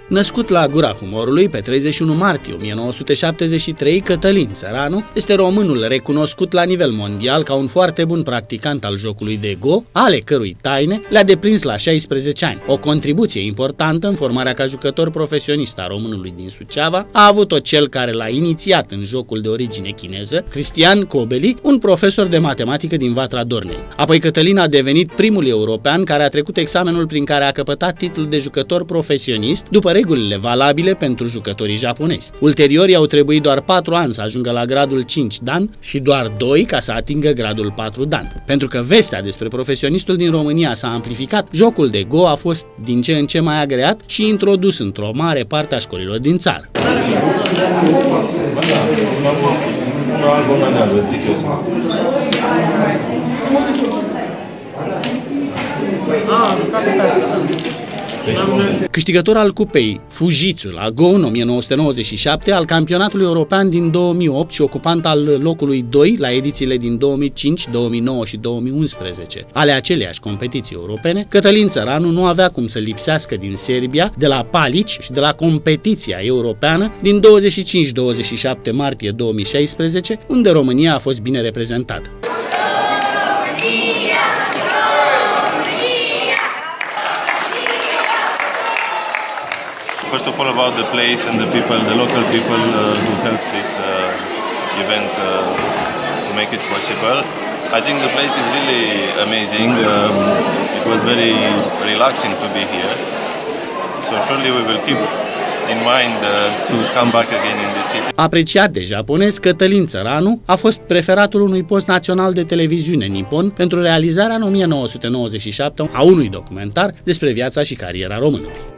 Născut la Gura Humorului pe 31 martie 1973, Cătălin Țăranu este românul recunoscut la nivel mondial ca un foarte bun practicant al jocului de Go, ale cărui taine le-a deprins la 16 ani. O contribuție importantă în formarea ca jucător profesionist a românului din Suceava a avut-o cel care l-a inițiat în jocul de origine chineză, Cristian Cobeli, un profesor de matematică din Vatra Dornei. Apoi Cătălin a devenit primul european care a trecut examenul prin care a căpătat titlul de jucător profesionist după regulile valabile pentru jucătorii japonezi. Ulterior i-au trebuit doar 4 ani să ajungă la gradul 5 dan și doar 2 ca să atingă gradul 4 dan. Pentru că vestea despre profesionistul din România s-a amplificat, jocul de Go a fost din ce în ce mai agreat și introdus într-o mare parte a școlilor din țară. Câștigător al cupei Fujitsu la Go în 1997, al campionatului european din 2008 și ocupant al locului 2 la edițiile din 2005, 2009 și 2011 ale aceleiași competiții europene, Cătălin Țăranu nu avea cum să lipsească din Serbia, de la Palici și de la competiția europeană din 25-27 martie 2016, unde România a fost bine reprezentată. First of all, about the place and the people, the local people who helped this event to make it possible. I think the place is really amazing. It was very relaxing to be here. So surely we will keep in mind to come back again in this city. Apreciat de japonezi, Cătălin Țăranu a fost preferatul unui post național de televiziune nipon pentru realizarea în 1997 a unui documentar despre viața și cariera românului.